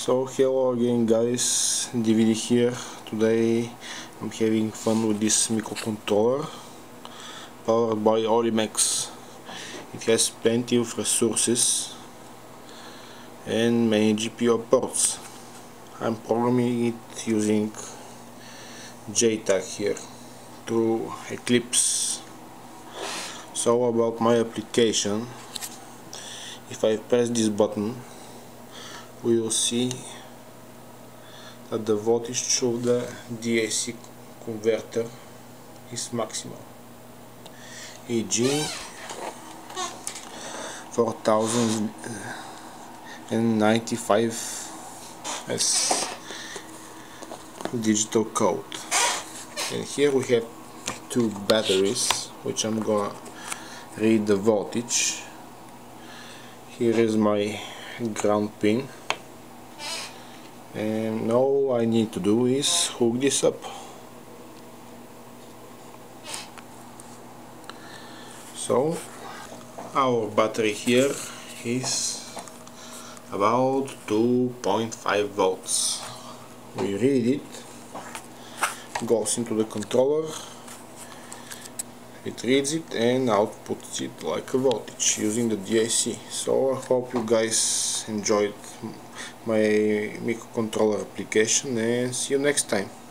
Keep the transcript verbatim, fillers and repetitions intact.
So hello again guys, D V D here. Today I'm having fun with this microcontroller powered by Olimex. It has plenty of resources and many G P I O ports. I'm programming it using J TAG here through Eclipse. So about my application, if I press this button, we will see that the voltage of the D A C converter is maximal, for example four thousand ninety-five as digital code. And here we have two batteries, which I'm gonna read the voltage. Here is my ground pin, and all I need to do is hook this up. So our battery here is about two point five volts. We read it, goes into the controller, it reads it and outputs it like a voltage using the D A C. So I hope you guys enjoyed my microcontroller application, and see you next time.